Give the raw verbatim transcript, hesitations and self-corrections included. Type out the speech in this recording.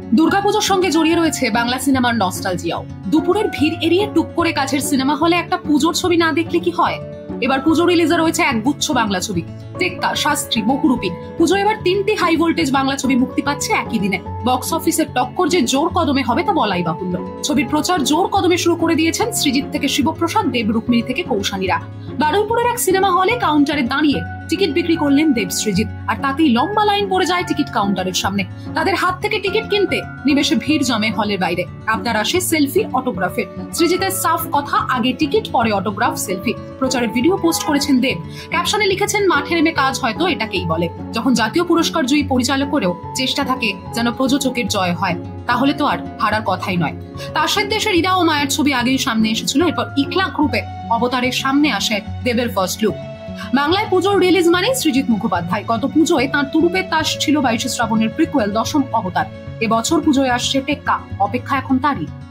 দুর্গাপুজোর সঙ্গে জড়িয়ে রয়েছে বাংলা সিনেমার নস্টালজিয়াও। দুপুরের ভিড় এড়িয়ে টুক করে কাছের সিনেমা হলে একটা পুজোর ছবি না দেখলে কি হয়। এবার পুজো রিলিজে রয়েছে একগুচ্ছ বাংলা ছবি, টেক্কা, শাস্ত্রী, বহুরূপী। পুজো এবার তিনটি হাই ভোল্টেজ বাংলা ছবি মুক্তি পাচ্ছে একই দিনে। বক্স অফিসের টক্কর যে জোর কদমে হবে তা বলাই বাহুল্য। ছবির প্রচার জোর কদমে শুরু করে দিয়েছেন সৃজিত থেকে শিবপ্রসাদ, দেব, রুক্মিণী থেকে কৌশানীরা। বারুইপুরের এক সিনেমা হলে কাউন্টারে দাঁড়িয়ে টিকিট বিক্রি করলেন দেব, সৃজিত, আর তাতেই লম্বা লাইন পড়ে যায় টিকিট কাউন্টারের সামনে। তাদের হাত থেকে টিকিট কিনতে নিমেষে ভিড় জমে হলের বাইরে। আপনার আসে সেলফি, অটোগ্রাফের। সৃজিতের সাফ কথা, আগে টিকিট পরে অটোগ্রাফ, সেলফি। প্রচারের ভিডিও পোস্ট করেছেন দেব। ক্যাপশনে লিখেছেন, মাঠে নেমে কাজ হয়তো এটাকেই বলে। যখন জাতীয় পুরস্কার জয়ী পরিচালক করেও চেষ্টা থাকে যেন প্রযোজকের জয় হয়, তাহলে তো আর হারার কথাই নয়। তার সাথে দেশের ইরা ও মায়ের ছবি আগেই সামনে এসেছিল। এরপর ইকলা গ্রুপে অবতারের সামনে আসে দেবের ফার্স্ট লুক। বাংলায় পুজোর রিলিজ মানে সৃজিত মুখোপাধ্যায়। গত পুজোয় তাঁর তুরুপের তাস ছিল বাইশে শ্রাবণের প্রিকুয়েল দশম অবতার। এবছর পুজোয় আসছে টেক্কা, অপেক্ষা এখন তারই।